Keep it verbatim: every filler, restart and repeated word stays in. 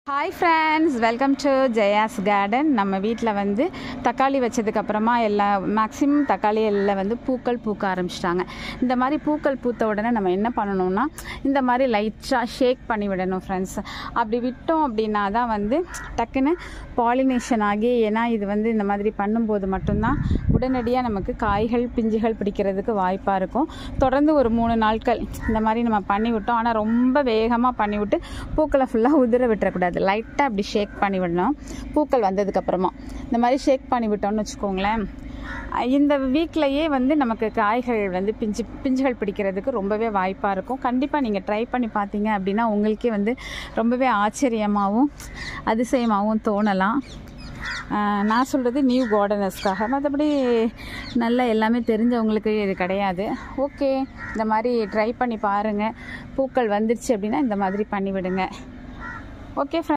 Hi friends, welcome to Jaya's Garden. நம்ம வீட்டில் வந்து தக்காளி வச்சதுக்கப்புறமா எல்லா மேக்ஸிமம் தக்காளி எல்லாம் வந்து பூக்கள் பூக்க ஆரம்பிச்சிட்டாங்க. இந்த மாதிரி பூக்கள் பூத்த உடனே நம்ம என்ன பண்ணணும்னா இந்த மாதிரி லைட்டாக ஷேக் பண்ணி விடணும் ஃப்ரெண்ட்ஸ். அப்படி விட்டோம் அப்படின்னா தான் வந்து டக்குன்னு பாலினேஷன் ஆகி, ஏன்னா இது வந்து இந்த மாதிரி பண்ணும்போது மட்டும்தான் உடனடியாக நமக்கு காய்கள் பிஞ்சுகள் பிடிக்கிறதுக்கு வாய்ப்பாக இருக்கும். தொடர்ந்து ஒரு மூணு நாட்கள் இந்த மாதிரி நம்ம பண்ணி விட்டோம். ஆனால் ரொம்ப வேகமாக பண்ணிவிட்டு பூக்களை ஃபுல்லாக உதிர விட்டுறக்கூடாது. லைட்டாக அப்படி ஷேக் பண்ணி விடணும். பூக்கள் வந்ததுக்கப்புறமா இந்த மாதிரி ஷேக் பண்ணி விட்டோம்னு வச்சுக்கோங்களேன், இந்த வீக்லேயே வந்து நமக்கு காய்கள் வந்து பிஞ்சு பிஞ்சுகள் பிடிக்கிறதுக்கு ரொம்பவே வாய்ப்பாக இருக்கும். கண்டிப்பாக நீங்கள் ட்ரை பண்ணி பார்த்தீங்க அப்படின்னா உங்களுக்கே வந்து ரொம்பவே ஆச்சரியமாகவும் அதிசயமாகவும் தோணலாம். நான் சொல்கிறது நியூ கார்டனர்ஸ்க்காக, மற்றபடி நல்லா எல்லாமே தெரிஞ்சவங்களுக்கு இது கிடையாது. ஓகே, இந்த மாதிரி ட்ரை பண்ணி பாருங்கள். பூக்கள் வந்துருச்சு அப்படின்னா இந்த மாதிரி பண்ணிவிடுங்க. ஓகே.